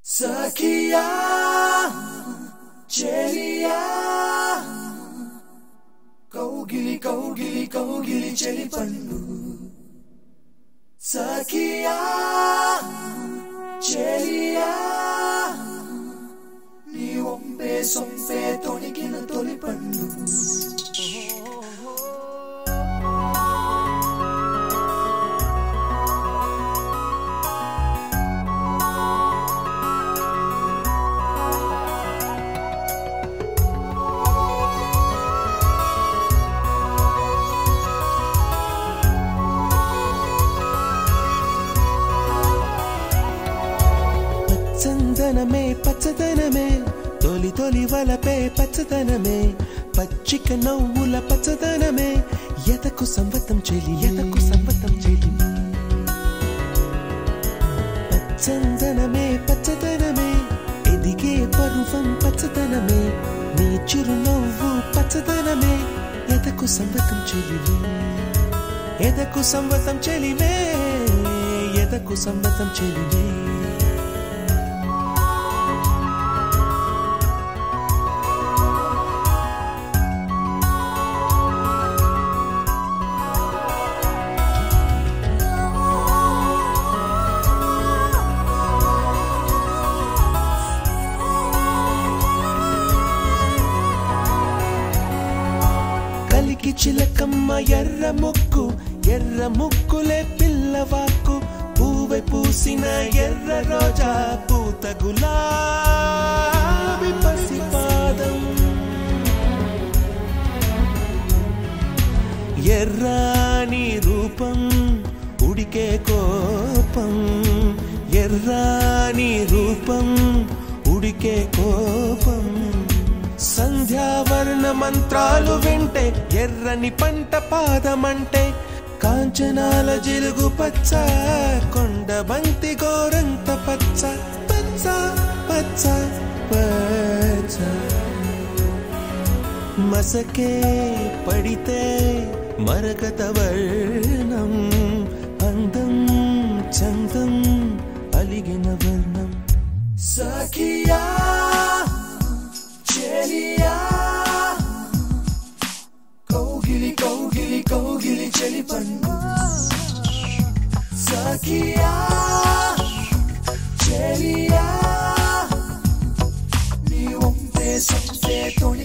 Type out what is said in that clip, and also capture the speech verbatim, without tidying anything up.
Sakia, Chelia, Kaugili, Kaugili, Kaugili, Cheli Pandu. Sakia, Chelia, Ni Wombe, Sombe, Tony Kina, Toli Pandu. చందనమే పచ్చదనమే తొలి తొలి వలపే పచ్చదనమే పచ్చిక నవ్వుల పచ్చదనమే ఎదకు సంవతం చెలి ఎదకు సంవతం చెలి పచ్చందనమే పచ్చదనమే ఎదిగే పరువం పచ్చదనమే నీ చిరునవ్వు పచ్చదనమే ఎదకు సంవతం చెలిలే ఎదకు సంవతం చెలిలే ఎదకు సంవతం చెలిలే కలికి చిలకమ్మ ఎర్ర ముక్కు ఎర్ర ముక్కులే పిల్లవాకు పూవె పూసిన ఎర్ర రోజా పూత గులాబీ పసిపాదం ఎర్రాని రూపం ఉడికే కోపం ఎర్రాని రూపం ఉడికే కోపం సంధ్యావర్ణ మంత్రాలు వింటే ఎర్రని పంట పాదమంటే కాంచనాల జిలుగు పచ్చ కొండ బంతి గోరంత పచ్చ పచ్చ పచ్చ పచ్చ మసకే పడితే మరకత వర్ణం అందం చందం అలిగిన వర్ణం Sakia, Chelia, Kaugili, Kaugili, Kaugili, Cheli Pandu. Sakia, Chelia, Ni Wombe, Sombe, Tony